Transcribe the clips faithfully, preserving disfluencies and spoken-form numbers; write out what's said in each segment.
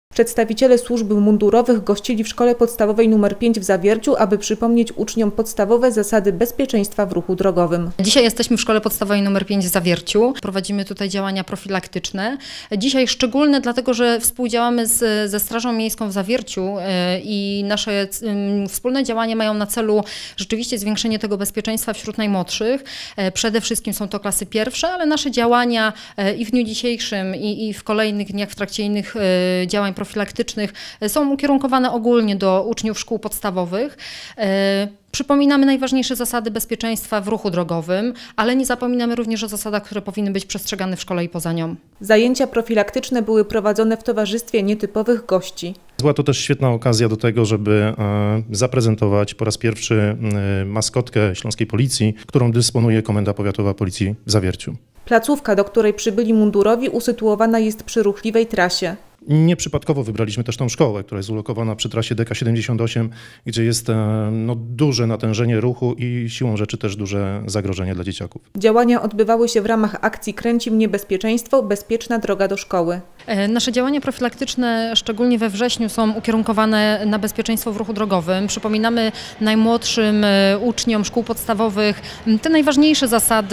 Przedstawiciele służb mundurowych gościli w szkole podstawowej numer pięć w Zawierciu, aby przypomnieć uczniom podstawowe zasady bezpieczeństwa w ruchu drogowym. Dzisiaj jesteśmy w szkole podstawowej numer pięć w Zawierciu. Prowadzimy tutaj działania profilaktyczne. Dzisiaj szczególne dlatego, że współdziałamy z, ze Strażą Miejską w Zawierciu i nasze wspólne działania mają na celu rzeczywiście zwiększenie tego bezpieczeństwa wśród najmłodszych. Przede wszystkim są to klasy pierwsze, ale nasze działania i w dniu dzisiejszym i, i w kolejnych dniach w trakcie innych działań profilaktycznych są ukierunkowane ogólnie do uczniów szkół podstawowych. Przypominamy najważniejsze zasady bezpieczeństwa w ruchu drogowym, ale nie zapominamy również o zasadach, które powinny być przestrzegane w szkole i poza nią. Zajęcia profilaktyczne były prowadzone w towarzystwie nietypowych gości. Była to też świetna okazja do tego, żeby zaprezentować po raz pierwszy maskotkę Śląskiej Policji, którą dysponuje Komenda Powiatowa Policji w Zawierciu. Placówka, do której przybyli mundurowi, usytuowana jest przy ruchliwej trasie. Nieprzypadkowo wybraliśmy też tą szkołę, która jest ulokowana przy trasie D K siedemdziesiąt osiem, gdzie jest no, duże natężenie ruchu i siłą rzeczy też duże zagrożenie dla dzieciaków. Działania odbywały się w ramach akcji Kręci mnie bezpieczeństwo, bezpieczna droga do szkoły. Nasze działania profilaktyczne, szczególnie we wrześniu, są ukierunkowane na bezpieczeństwo w ruchu drogowym. Przypominamy najmłodszym uczniom szkół podstawowych te najważniejsze zasady,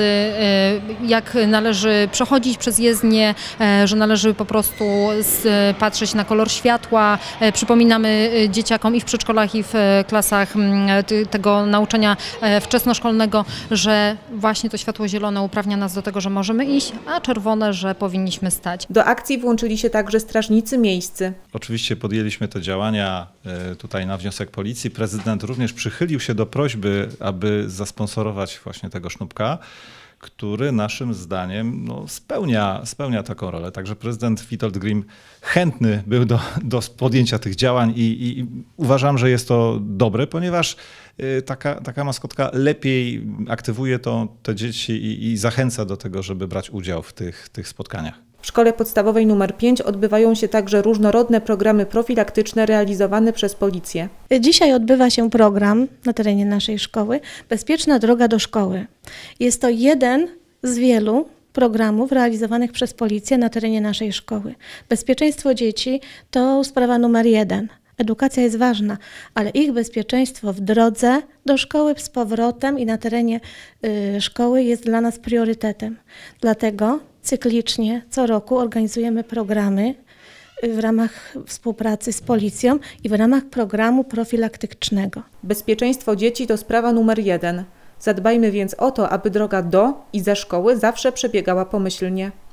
jak należy przechodzić przez jezdnię, że należy po prostu z patrzeć na kolor światła. Przypominamy dzieciakom i w przedszkolach, i w klasach tego nauczania wczesnoszkolnego, że właśnie to światło zielone uprawnia nas do tego, że możemy iść, a czerwone, że powinniśmy stać. Do akcji włączyli się także strażnicy miejscy. Oczywiście podjęliśmy te działania tutaj na wniosek policji. Prezydent również przychylił się do prośby, aby zasponsorować właśnie tego sznupka, który naszym zdaniem no, spełnia, spełnia taką rolę. Także prezydent Witold Grim chętny był do, do podjęcia tych działań i, i, i uważam, że jest to dobre, ponieważ y, taka, taka maskotka lepiej aktywuje to, te dzieci i, i zachęca do tego, żeby brać udział w tych, tych spotkaniach. W szkole podstawowej numer pięć odbywają się także różnorodne programy profilaktyczne realizowane przez policję. Dzisiaj odbywa się program na terenie naszej szkoły Bezpieczna droga do szkoły. Jest to jeden z wielu programów realizowanych przez policję na terenie naszej szkoły. Bezpieczeństwo dzieci to sprawa numer jeden. Edukacja jest ważna, ale ich bezpieczeństwo w drodze do szkoły, z powrotem i na terenie y, szkoły jest dla nas priorytetem. Dlatego cyklicznie co roku organizujemy programy w ramach współpracy z policją i w ramach programu profilaktycznego. Bezpieczeństwo dzieci to sprawa numer jeden. Zadbajmy więc o to, aby droga do i ze szkoły zawsze przebiegała pomyślnie.